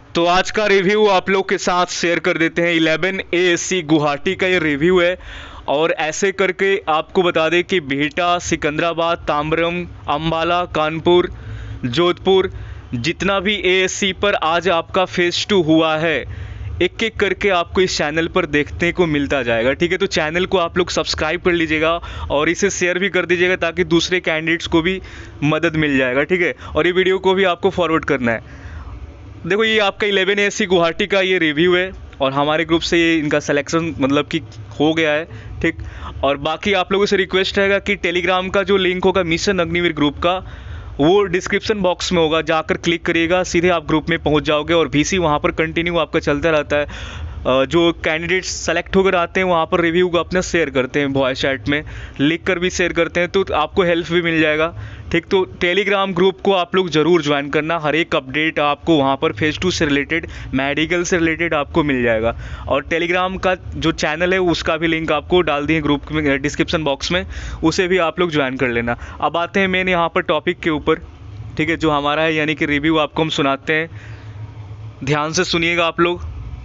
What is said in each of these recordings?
तो आज का रिव्यू आप लोग के साथ शेयर कर देते हैं। 11 ASC गुवाहाटी का ये रिव्यू है और ऐसे करके आपको बता दें कि बिहटा, सिकंदराबाद, तांबरम, अंबाला, कानपुर, जोधपुर, जितना भी ASC पर आज आपका फेज़ 2 हुआ है, एक एक करके आपको इस चैनल पर देखने को मिलता जाएगा। ठीक है, तो चैनल को आप लोग सब्सक्राइब कर लीजिएगा और इसे शेयर भी कर दीजिएगा ताकि दूसरे कैंडिडेट्स को भी मदद मिल जाएगा। ठीक है, और ये वीडियो को भी आपको फॉरवर्ड करना है। देखो, ये आपका 11 ASC गुवाहाटी का ये रिव्यू है और हमारे ग्रुप से ये इनका सिलेक्शन मतलब कि हो गया है। ठीक, और बाकी आप लोगों से रिक्वेस्ट रहेगा कि टेलीग्राम का जो लिंक होगा मिशन अग्निवीर ग्रुप का, वो डिस्क्रिप्शन बॉक्स में होगा, जाकर क्लिक करिएगा, सीधे आप ग्रुप में पहुंच जाओगे और VC वहाँ पर कंटिन्यू आपका चलता रहता है। जो कैंडिडेट्स सेलेक्ट होकर आते हैं वहाँ पर रिव्यू को अपना शेयर करते हैं, वॉइस चैट में लिख कर भी शेयर करते हैं, तो आपको हेल्प भी मिल जाएगा। ठीक, तो टेलीग्राम ग्रुप को आप लोग ज़रूर ज्वाइन करना। हर एक अपडेट आपको वहाँ पर फेज़ 2 से रिलेटेड, मेडिकल से रिलेटेड आपको मिल जाएगा। और टेलीग्राम का जो चैनल है उसका भी लिंक आपको डाल दिए ग्रुप में डिस्क्रिप्शन बॉक्स में, उसे भी आप लोग ज्वाइन कर लेना। अब आते हैं मेन यहाँ पर टॉपिक के ऊपर। ठीक है, जो हमारा है यानी कि रिव्यू आपको हम सुनाते हैं, ध्यान से सुनिएगा आप लोग।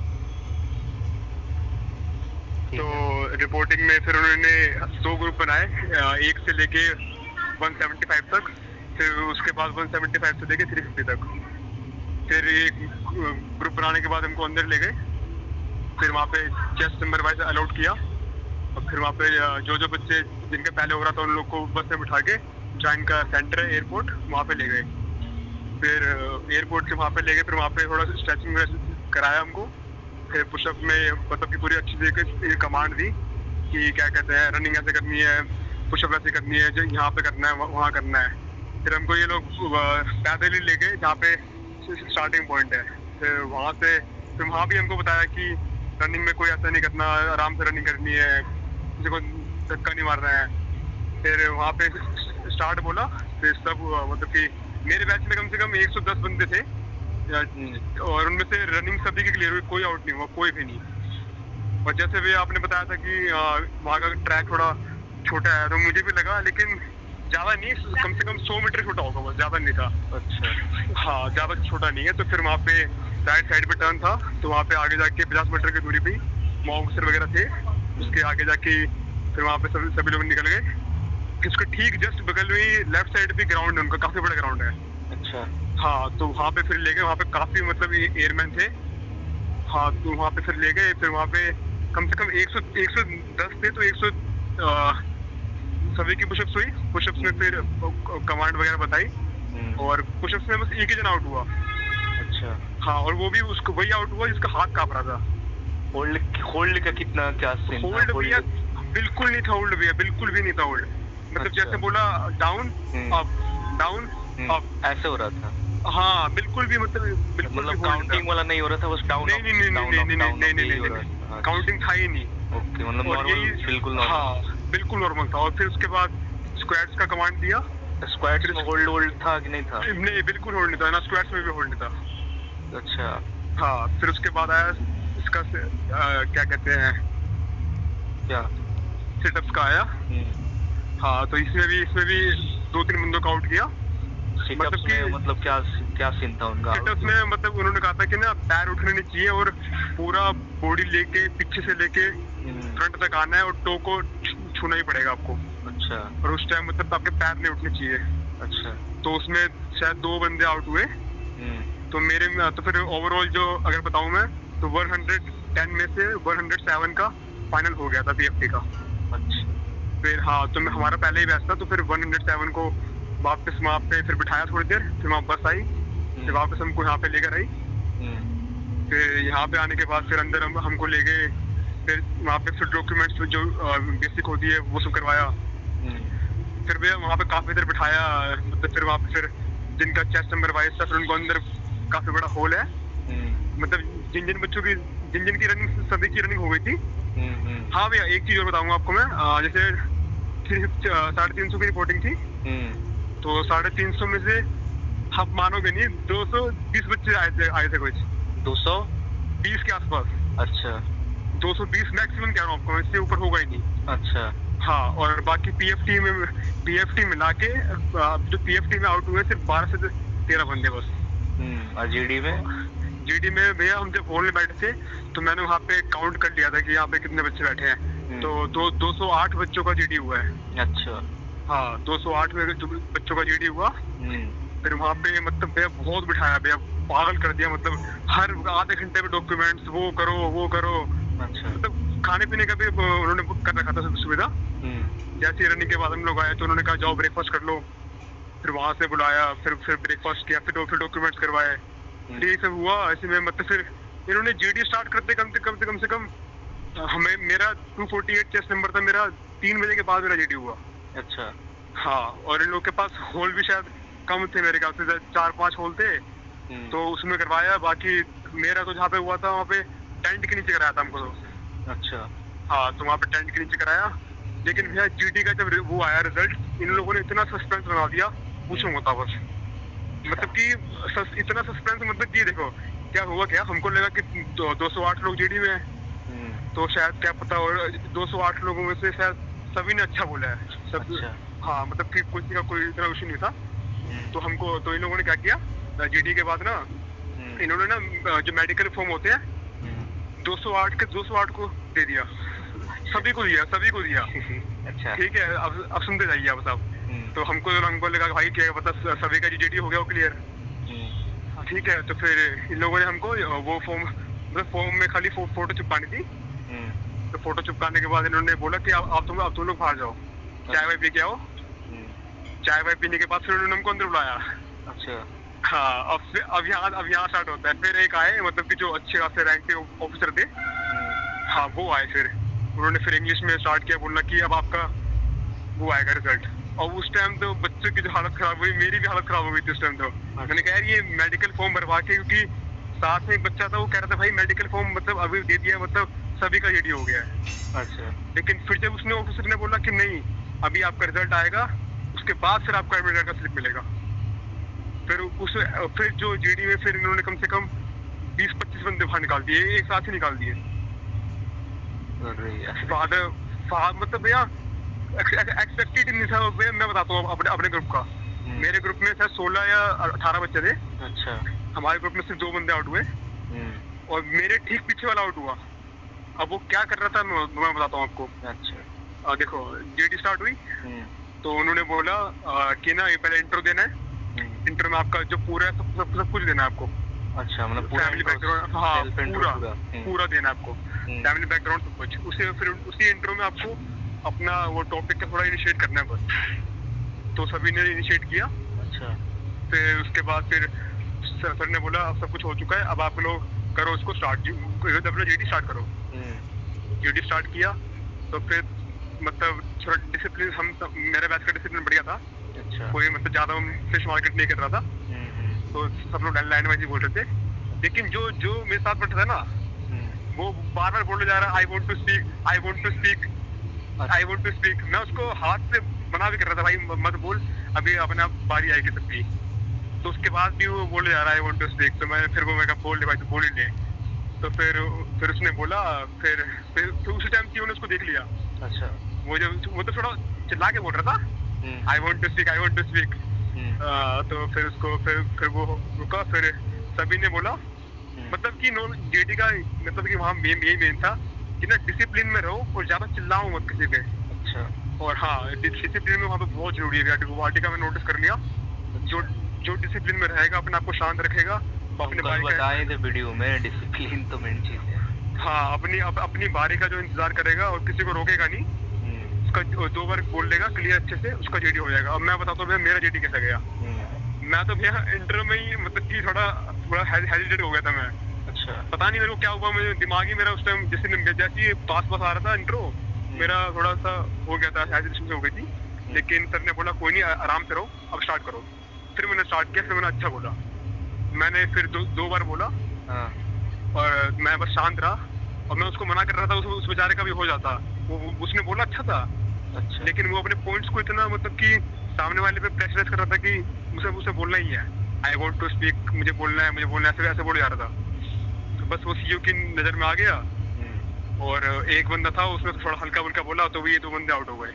तो रिपोर्टिंग में फिर उन्होंने 2 ग्रुप बनाए, 1 से लेके 175 तक, फिर उसके बाद 175 से लेके 350 तक। फिर एक ग्रुप बनाने के बाद हमको अंदर ले गए, फिर वहाँ पे चेस्ट नंबर वाइज अलॉट किया और फिर वहाँ पे जो बच्चे जिनके पहले हो रहा था उन लोग को बस में बिठा के ज्वाइन का सेंटर है एयरपोर्ट, वहाँ पे ले गए। फिर एयरपोर्ट से वहाँ पे ले गए, फिर वहाँ पे थोड़ा स्ट्रेचिंग कराया हमको। फिर पुशअप में मतलब कि पूरी अच्छी तरीके से कमांड दी कि क्या कहते हैं, रनिंग ऐसे करनी है, पुशअप ऐसे करनी है, जो यहाँ पे करना है वहाँ करना है। फिर हमको ये लोग पैदल ही ले गए जहाँ पे स्टार्टिंग पॉइंट है। फिर वहाँ भी हमको बताया कि रनिंग में कोई ऐसा नहीं करना, आराम से रनिंग करनी है, किसी को धक्का नहीं मारना है। फिर वहाँ पे स्टार्ट बोला, फिर सब मतलब कि मेरे बैच में कम से कम 110 बंदे थे और उनमें से रनिंग सभी की क्लियर हुई, कोई आउट नहीं हुआ, कोई भी नहीं। और जैसे भी आपने बताया था कि वहाँ का ट्रैक थोड़ा छोटा है, तो मुझे भी लगा, लेकिन ज्यादा नहीं, कम से कम 100 मीटर छोटा होगा, बस ज्यादा नहीं था। अच्छा, हाँ, ज्यादा छोटा नहीं है। तो फिर वहाँ पे राइट साइड पे टर्न था, तो वहाँ पे आगे जाके 50 मीटर की दूरी पे मॉक ऑफिसर वगैरह थे। उसके आगे जाके फिर वहाँ पे सभी लोग निकल गए। उसके ठीक जस्ट बगल में ही लेफ्ट साइड पे ग्राउंड है उनका, काफी बड़ा ग्राउंड है। अच्छा, हाँ, तो वहाँ पे फिर ले गए, वहाँ पे काफी मतलब एयरमैन थे। हाँ, तो वहाँ पे फिर ले गए, फिर वहाँ पे कम से कम 110 थे, तो 100 सभी की पुशअप्स हुई। पुशअप्स में फिर कमांड वगैरह बताई और पुशअप्स में बस एक ही जना आउट हुआ। अच्छा, हाँ, और वो भी उसको वही आउट हुआ जिसका हाथ कांप रहा था। होल्ड का कितना क्या सीन था? होल्ड भैया बिल्कुल नहीं था, होल्ड भैया बिल्कुल भी नहीं था होल्ड। मतलब अच्छा, जैसे बोला डाउन अप, डाउन अप, ऐसे हो रहा था। हाँ, बिल्कुल भी मतलब काउंटिंग वाला नहीं हो रहा था, बस डाउन नहीं, काउंटिंग था ही नहीं। ओके, मतलब नॉर्मल, बिल्कुल नॉर्मल। हाँ, बिल्कुल नॉर्मल था। और फिर उसके बाद स्क्वाट्स का कमांड दिया। स्क्वाट्स में होल्ड था कि नहीं था? नहीं, बिल्कुल होल्ड नहीं था ना, स्क्वाट्स में भी होल्ड नहीं था। अच्छा, हाँ, फिर उसके बाद आया इसका क्या कहते हैं, क्या सिटअप्स का आया। हाँ, तो इसमें भी 2-3 बंदों का आउट किया। मतलब क्या सीन था उनका? सिटअप्स में मतलब उन्होंने कहा था कि ना पैर उठने नहीं चाहिए और पूरा बॉडी लेके पीछे से लेके फ्रंट तक आना है और टो को छूना ही पड़ेगा आपको। अच्छा, और उस टाइम मतलब आपके पैर नहीं उठने चाहिए। अच्छा, तो उसमें शायद 2 बंदे आउट हुए। तो फिर ओवरऑल जो अगर बताऊं मैं, तो 110 में से 107 का फाइनल हो गया था PFT का। अच्छा, फिर हाँ, तो हमारा पहले ही बैच था, तो फिर 107 को वापस वहाँ पे फिर बिठाया थोड़ी देर, फिर वहाँ बस आई, फिर वापस हमको यहाँ पे लेकर आई। फिर यहाँ पे आने के बाद फिर अंदर हमको ले गए, फिर वहाँ पे फिर डॉक्यूमेंट्स जो बेसिक होती है वो सब करवाया। फिर भी वहाँ पे काफी देर बिठाया, मतलब फिर वहाँ पे फिर जिनका चेस्ट नंबर वाइज था, फिर उनको अंदर काफी बड़ा होल है। मतलब जिन बच्चों की जिन की रनिंग, सभी की रनिंग हो गई थी। हाँ भैया, एक चीज और बताऊंगा आपको मैं, जैसे 350 की रिपोर्टिंग थी, तो 350 में से आप मानोगे नहीं, 220 बच्चे आए थे कुछ 220 के आसपास। अच्छा, 220 मैक्सिमम कह रहा हूँ आपको, इससे ऊपर होगा ही नहीं। अच्छा, हाँ, और बाकी PFT मिला के जो PFT में आउट हुए सिर्फ 12 से 13 बंदे बस। और GD में जीडी में भैया हम जब हॉल में बैठे थे तो मैंने वहाँ पे काउंट कर लिया था कि यहाँ पे कितने बच्चे बैठे हैं। तो 208 बच्चों का जीडी हुआ है। अच्छा। हाँ 208 बच्चों का जीडी हुआ। फिर वहाँ पे मतलब भैया बहुत बिठाया भैया, पागल कर दिया, मतलब हर आधे घंटे में डॉक्यूमेंट्स वो करो वो करो। अच्छा। मतलब खाने पीने का भी उन्होंने बुक कर रखा था सुविधा। जैसे रनिंग के बाद हम लोग आए तो उन्होंने कहा जाओ ब्रेकफास्ट कर लो। फिर वहाँ से बुलाया, फिर ब्रेकफास्ट किया, फिर डॉक्यूमेंट्स करवाए। ये सब हुआ। ऐसे में मतलब फिर इन्होंने जीडी स्टार्ट करते कम से कम हमें मेरा 248 चेस्ट नंबर था मेरा, 3 बजे के बाद मेरा जीडी हुआ। अच्छा। हाँ और इन लोग के पास होल भी शायद कम थे मेरे ख्याल से, 4-5 होल थे। तो उसमें करवाया। बाकी मेरा तो जहाँ पे हुआ था वहाँ पे टेंट के नीचे कराया था हमको तो। अच्छा। हाँ तो वहाँ पे टेंट के नीचे कराया। लेकिन भैया जीडी का जब वो आया रिजल्ट, इन लोगों ने इतना सस्पेंस बना दिया पूछो मत बस। मतलब कि इतना सस्पेंस, मतलब कि देखो क्या हुआ, क्या हमको लगा कि 208 लोग जीडी में है तो शायद क्या पता, और 208 लोगों में से शायद सभी ने अच्छा बोला है सब। अच्छा। हाँ मतलब कि किसी का कोई इतना इशू नहीं था। तो हमको तो इन लोगों ने क्या किया जीडी के बाद ना, इन्होंने ना जो मेडिकल फॉर्म होते हैं 208 को दे दिया, सभी को दिया। अच्छा। ठीक है अब सुनते जाइए आप साहब। तो हमको लगा भाई क्या पता सभी का जीडी हो गया वो क्लियर। ठीक है तो फिर इन लोगों ने हमको वो फॉर्म, मतलब फॉर्म में खाली फोटो चिपकानी थी। तो फोटो चिपकाने के बाद इन्होंने बोला कि आप तुम लोग बाहर जाओ, चाय वाय पी के आओ। चाय वाय पीने के बाद फिर उन्होंने हमको अंदर बुलाया। अच्छा। हाँ अब यहाँ स्टार्ट होता है। फिर एक आए मतलब कि जो अच्छे खासे रैंक के ऑफिसर थे। हाँ वो आए। फिर उन्होंने फिर इंग्लिश में स्टार्ट किया बोलना कि अब आपका वो आएगा रिजल्ट। और उस टाइम तो बच्चों की जो हालत खराब हुई, मेरी भी हालत खराब हो गई थी उस टाइम। तो मैंने कहा यार ये मेडिकल फॉर्म भरवा के, क्योंकि साथ में एक बच्चा था वो कह रहा था भाई मेडिकल फॉर्म मतलब अभी दे दिया, मतलब सभी का जीडी हो गया है। अच्छा। लेकिन फिर जब उसने ऑफिसर ने बोला कि नहीं अभी आपका रिजल्ट आएगा, उसके बाद फिर आपको एडमिट कार्ड का स्लिप मिलेगा। फिर जो जीडी में फिर इन्होंने कम से कम 20-25 बंदे बाहर निकाल दिए, एक साथ ही निकाल दिए। मतलब भैया एक्सपेक्टेड नहीं था। मैं बताता हूँ अपने ग्रुप का। मेरे ग्रुप में शायद 16 या 18 बच्चे थे। अच्छा। हमारे ग्रुप में सिर्फ 2 बंदे आउट हुए और मेरे ठीक पीछे वाला आउट हुआ। अब वो क्या कर रहा था मैं बताता हूँ आपको। अच्छा। देखो जीडी स्टार्ट हुई तो उन्होंने बोला कि ना ये पहले इंट्रो देना है। इंट्रो में आपका जो पूरा सब कुछ देना है आपको। अच्छा मतलब फैमिली बैकग्राउंड, हाँ पूरा देना है आपको, फैमिली बैकग्राउंड सब कुछ। फिर उसी इंट्रो में आपको अपना वो टॉपिक का थोड़ा इनिशिएट करना है बस। तो सभी ने इनिशिएट किया। अच्छा। फिर उसके बाद फिर सर ने बोला अब सब कुछ हो चुका है, अब आप लोग करो इसको स्टार्ट, जीडी स्टार्ट करो। जीडी स्टार्ट किया तो फिर मतलब थोड़ा डिसिप्लिन, मेरे बैच का डिसिप्लिन बढ़िया था। अच्छा। कोई मतलब ज्यादा फिश मार्केट नहीं कर रहा था। तो सब लोग लाइन वाइज ही बोल रहे थे। लेकिन जो मेरे साथ बैठा था ना वो बार बार बोले जा रहा है I want to speak, I want to speak, I want to speak. मैं उसको हाथ से मना भी कर रहा था भाई मत बोल, अभी अपने आप बारी आएगी सबकी। तो उसके बाद भी वो बोले जा रहा है आई वॉन्ट टू स्पीक। तो मैं कहा बोल ले भाई तो बोल ही ले। तो फिर उसने बोला, फिर उसी टाइम की उसको देख लिया। अच्छा। वो तो थोड़ा चिल्ला के बोल रहा था I want to speak, I want to speak. तो फिर उसको फिर वो रुका। फिर सभी ने बोला मतलब कि जीडी का मतलब कि वहाँ मेन था कि ना डिसिप्लिन में रहो और ज्यादा चिल्लाओ मत किसी पे। अच्छा। और हाँ डिसिप्लिन में वहाँ पे बहुत जरूरी है। गुवाहाटी का मैं नोटिस कर लिया। जो डिसिप्लिन में रहेगा, अपने आप को शांत रखेगा, अपने बताए थे वीडियो में डिसिप्लिन तो मेन चीज है। हाँ अपनी बारी का जो इंतजार करेगा और किसी को रोकेगा नहीं, उसका 2 बार बोल देगा क्लियर अच्छे से, उसका जीडी हो जाएगा। अब मैं बताता हूँ भैया मेरा जीडी कैसा गया। मैं तो भैया इंटर में ही मतलब कि थोड़ा हेजिटेट हो गया था मैं। अच्छा। पता नहीं मेरे को क्या हुआ, मुझे दिमाग ही मेरा उस टाइम जैसे ही पास आ रहा था इंट्रो, मेरा थोड़ा सा हो गया था, हेजिटेशन हो गई थी। लेकिन सर ने बोला कोई नहीं आराम से रहो, अब स्टार्ट करो। फिर मैंने स्टार्ट किया, फिर मैंने अच्छा बोला। मैंने फिर 2 बार बोला और मैं बस शांत रहा। और मैं उसको मना कर रहा था, उस बेचारे का भी हो जाता। उसने बोला अच्छा था। अच्छा। लेकिन वो अपने पॉइंट्स को इतना मतलब कि सामने वाले पे प्रेशराइज कर रहा था कि मुझे बोलना ही है, आई वॉन्ट टू स्पीक, मुझे बोलना है, ऐसे बोले जा रहा था। तो बस वो सीईओ की नजर में आ गया। और एक बंदा था उसने थोड़ा हल्का बुल्का बोला तो ये 2 बंदे आउट हो गए।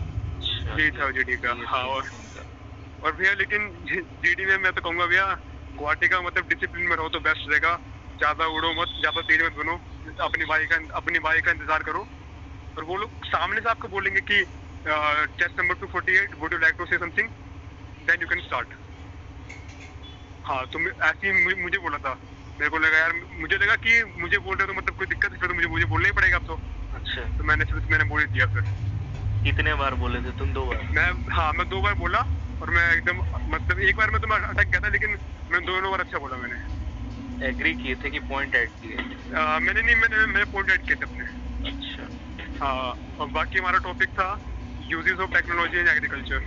यही था जीडी का। हाँ और भैया लेकिन जीडी में मैं तो कहूँगा भैया गुवाहाटी का मतलब डिसिप्लिन में रहो तो बेस्ट रहेगा। ज़्यादा उड़ो मत, ज़्यादा तेज मत बनो, अपनी बाइक का इंतजार करो। और वो लोग सामने से आपको बोलेंगे कि chest number 248 would you like to say something, then you can start. हाँ, तो ऐसे ही मुझे बोला था। मेरे को लगा यार, मुझे लगा कि मुझे बोल रहे तो मतलब कोई दिक्कत है, फिर तो मुझे बोलना ही पड़ेगा अब तो। अच्छा, तो मैंने बोल दिया फिर। कितने बार बोले थे तुम? 2 बार? मैं 2 बार बोला, और मैं एकदम मतलब एक बार में तो मैं अटक गया था, लेकिन मैं दोनों बार अच्छा बोला मैंने। एग्री किए थे कि पॉइंट ऐड किए? मैंने पॉइंट ऐड किए थे अपने। अच्छा। हाँ, और बाकी हमारा टॉपिक था uses of technology in agriculture.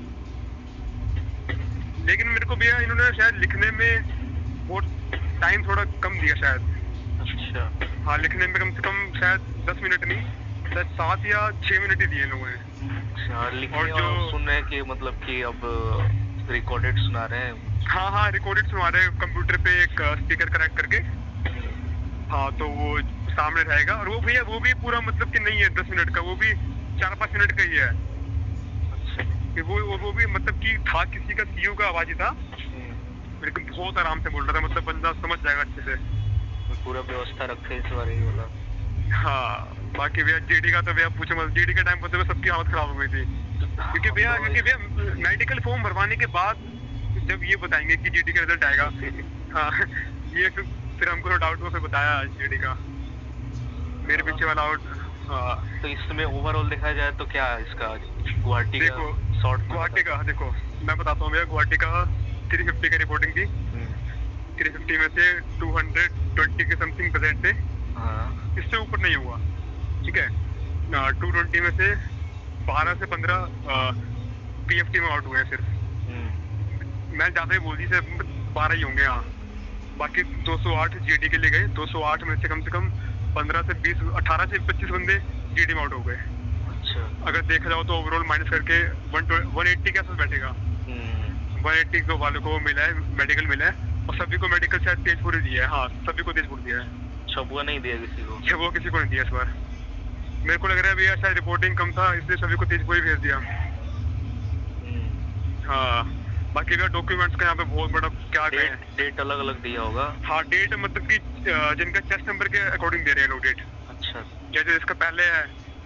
लेकिन मेरे को भैया इन्होंने शायद लिखने में बहुत टाइम थोड़ा कम दिया शायद। अच्छा। हाँ, लिखने में कम से कम शायद 10 मिनट नहीं, शायद 7 या 6 मिनट ही दिए लोगों ने। अच्छा, लिखने और जो सुन रहे हैं कि मतलब कि अब रिकॉर्डेड सुना रहे हैं? हाँ, रिकॉर्डेड सुना रहे हैं कंप्यूटर पे, एक स्पीकर कनेक्ट करके। हाँ, तो वो सामने रहेगा, और वो भैया वो भी पूरा मतलब कि नहीं है 10 मिनट का, वो भी 4-5 मिनट का ही है। अच्छा। वो भी मतलब कि था किसी का सीईओ का आवाज ही था, लेकिन बहुत आराम से बोल रहा था, मतलब बंदा समझ जाएगा अच्छे से। पूरा व्यवस्था रखे इस बार ये वाला। हाँ, बाकी भैया जीडी का तो भैया पूछो मत। जीडी के टाइम पर तो सबकी हालत खराब हो गई थी, क्योंकि भैया मेडिकल फॉर्म भरवाने के बाद जब ये बताएंगे कि जीडी का रिजल्ट आएगा, हाँ, ये फिर हमको डाउट हुआ, फिर बताया जीडी का मेरे पीछे वाला आउट। हाँ, तो इसमें ओवरऑल देखा जाए तो क्या इसका गुवाहाटी का देखो, शॉर्ट? गुवाहाटी का देखो मैं बताता हूँ भैया। गुवाहाटी का 350 का रिपोर्टिंग थी। 350 में से 220 के समथिंग प्रेजेंट थे। हाँ। इससे ऊपर नहीं हुआ, ठीक है। 220 में से 12 से 15 पीएफटी में आउट हुए हैं सिर्फ। मैं ज्यादा ही बोल दी, सिर्फ 12 ही होंगे। हाँ, बाकी 208 जीडी के लिए गए। 208 में से कम 15 से 20, 18 से 25 बंदे जीडी में आउट हो गए। अच्छा। अगर देखा जाओ तो ओवरऑल माइनस करके 180 के आसपास बैठेगा। 180 को वालों को मिला है, मेडिकल मिला है, और सभी को मेडिकल शायद तेजपुर दिया है। हाँ, सभी को तेजपुर दिया है। छबुआ नहीं दिया किसी को? छबुआ किसी को नहीं दिया इस बार। मेरे को लग रहा है भैया शायद रिपोर्टिंग कम था, इसलिए सभी को तेजपुर ही भेज दिया। हाँ, बाकी भैया डॉक्यूमेंट्स का यहाँ पे बहुत बड़ा क्या कहें, डेट अलग अलग दिया होगा? हाँ, डेट मतलब कि जिनका चेस्ट नंबर के अकॉर्डिंग दे रहे हैं लोग डेट। अच्छा। जैसे इसका पहले है,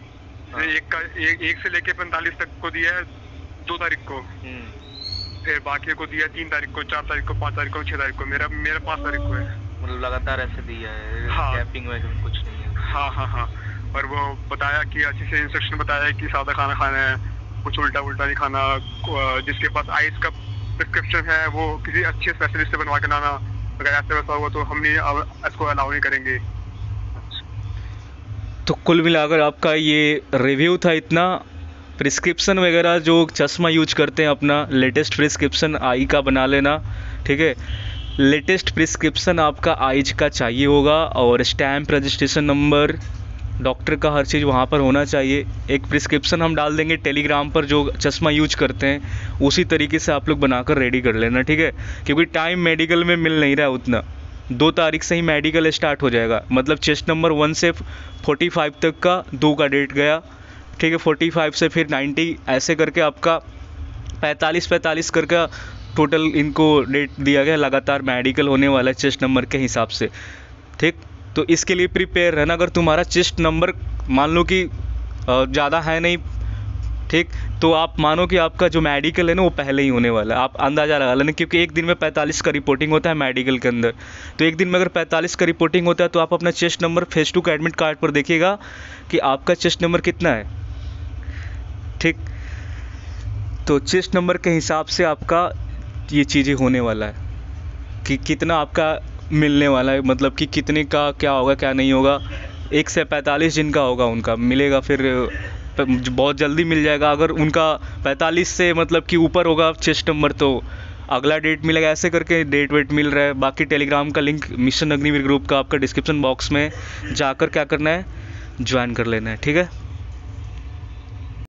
एक से लेके 45 तक को दिया है 2 तारीख को। फिर बाकी को दिया 3 तारीख को, 4 तारीख को, 5 तारीख को, 6 तारीख को। मेरा 5 तारीख को है। मतलब लगातार ऐसे दिया है? हाँ, गैपिंग वगैरह कुछ नहीं है? हाँ। और वो बताया कि अच्छे से इंस्ट्रक्शन बताया कि सादा खाना खाना है, कुछ उल्टा नहीं खाना। जिसके पास आइस का प्रिस्क्रिप्शन है वो किसी अच्छे स्पेशलिस्ट से बनवा के लाना। अगर ऐसे वैसा हुआ तो हम नहीं इसको अलाउ नहीं करेंगे। तो कुल मिलाकर आपका ये रिव्यू था इतना। प्रिस्क्रिप्शन वगैरह जो चश्मा यूज करते हैं, अपना लेटेस्ट प्रिस्क्रिप्शन आई का बना लेना, ठीक है। लेटेस्ट प्रिस्क्रिप्शन आपका आइज का चाहिए होगा, और स्टैम्प, रजिस्ट्रेशन नंबर, डॉक्टर का हर चीज़ वहाँ पर होना चाहिए। एक प्रिस्क्रिप्शन हम डाल देंगे टेलीग्राम पर, जो चश्मा यूज करते हैं उसी तरीके से आप लोग बनाकर रेडी कर लेना, ठीक है। क्योंकि टाइम मेडिकल में मिल नहीं रहा उतना। 2 तारीख से ही मेडिकल स्टार्ट हो जाएगा, मतलब चेस्ट नंबर 1 से 45 तक का 2 का डेट गया, ठीक है। 45 से फिर 90, ऐसे करके आपका 45 करके टोटल इनको डेट दिया गया। लगातार मेडिकल होने वाला है चेस्ट नंबर के हिसाब से, ठीक। तो इसके लिए प्रिपेयर रहना। अगर तुम्हारा चेस्ट नंबर मान लो कि ज़्यादा है नहीं, ठीक, तो आप मानो कि आपका जो मेडिकल है ना वो पहले ही होने वाला है। आप अंदाज़ा लगा लेना, क्योंकि एक दिन में 45 का रिपोर्टिंग होता है मेडिकल के अंदर। तो एक दिन में अगर 45 का रिपोर्टिंग होता है तो आप अपना चेस्ट नंबर फेज 2 का एडमिट कार्ड पर देखिएगा कि आपका चेस्ट नंबर कितना है, ठीक। तो चेस्ट नंबर के हिसाब से आपका ये चीज़ें होने वाला है कि कितना आपका मिलने वाला है, मतलब कि कितने का क्या होगा क्या नहीं होगा। 1 से 45 जिनका होगा उनका मिलेगा, फिर बहुत जल्दी मिल जाएगा। अगर उनका 45 से मतलब कि ऊपर होगा चेस्ट नंबर तो अगला डेट मिलेगा। ऐसे करके डेट वेट मिल रहा है। बाकी टेलीग्राम का लिंक मिशन अग्निवीर ग्रुप का आपका डिस्क्रिप्शन बॉक्स में जाकर क्या करना है, ज्वाइन कर लेना है, ठीक है।